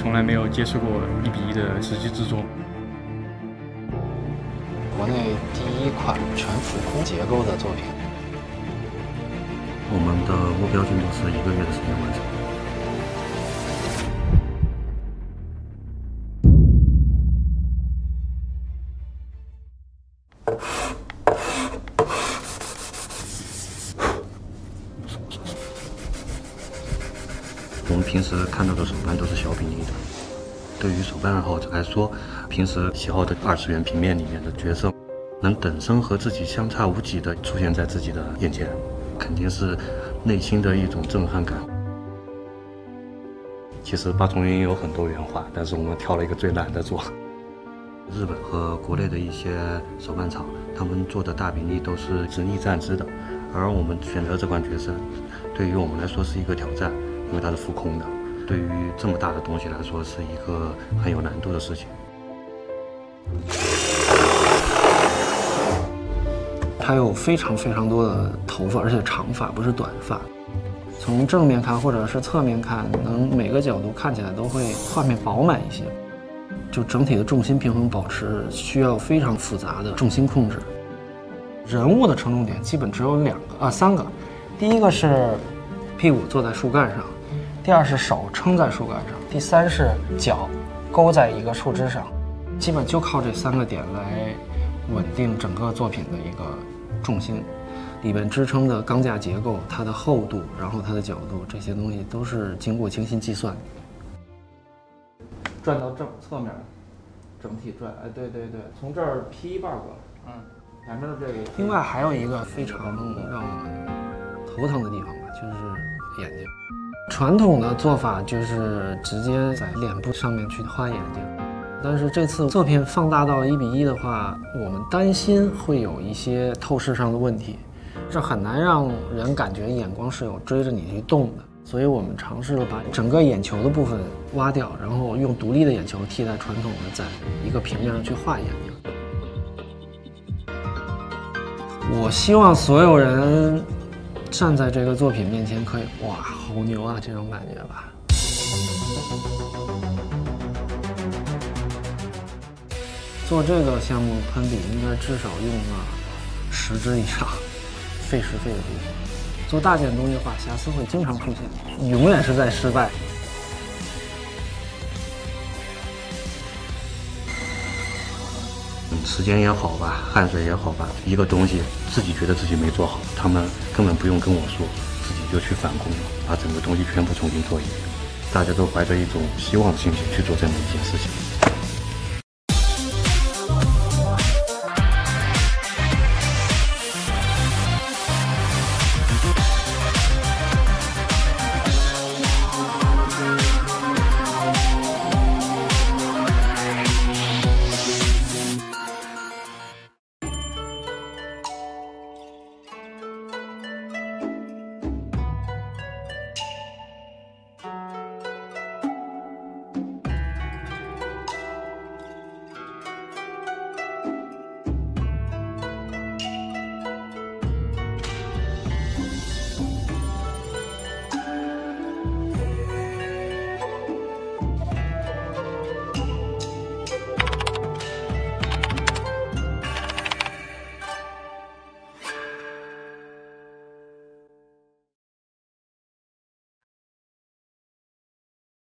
从来没有接触过1:1的实际制作。 国内第一款全浮空结构的作品。 我们的目标进度是1个月的时间完成。我们平时看到的手办都是小比例的，对于手办爱好者来说，平时喜好的2次元平面里面的角色，能等身和自己相差无几的出现在自己的眼前，肯定是内心的一种震撼感。其实八重云有很多原画，但是我们挑了一个最懒的做。日本和国内的一些手办厂，他们做的大比例都是直立站姿的，而我们选择这款角色，对于我们来说是一个挑战，因为它是浮空的，对于这么大的东西来说是一个很有难度的事情。 它有非常多的头发，而且长发，不是短发。从正面看或者是侧面看，能每个角度看起来都会画面饱满一些。就整体的重心平衡保持需要非常复杂的重心控制。人物的承重点基本只有3个，第一个是屁股坐在树干上，第二是手撑在树干上，第三是脚勾在一个树枝上，基本就靠这3个点来稳定整个作品的一个重心。里面支撑的钢架结构，它的厚度，然后它的角度，这些东西都是经过精心计算的。转到侧面，整体转，哎，对，从这儿劈一半过来，前面的这个。另外还有一个非常让我们头疼的地方吧，就是眼睛。传统的做法就是直接在脸部上面去画眼睛，但是这次作品放大到1:1的话，我们担心会有一些透视上的问题，这很难让人感觉眼光是有追着你去动的。所以我们尝试了把整个眼球的部分挖掉，然后用独立的眼球替代传统的在一个平面上去画眼睛。我希望所有人站在这个作品面前可以，哇，好牛啊，这种感觉吧。做这个项目喷笔应该至少用了10支以上，费时费的地方。做大件东西的话，瑕疵会经常出现，永远是在失败。 时间也好吧，汗水也好吧，一个东西自己觉得自己没做好，他们根本不用跟我说，自己就去返工了，把整个东西全部重新做一遍。大家都怀着一种希望的心情去做这么一件事情。